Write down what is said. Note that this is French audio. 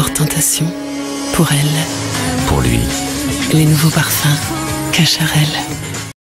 Dior Tentation. Pour elle, Pour lui. les nouveaux parfums Cacharel.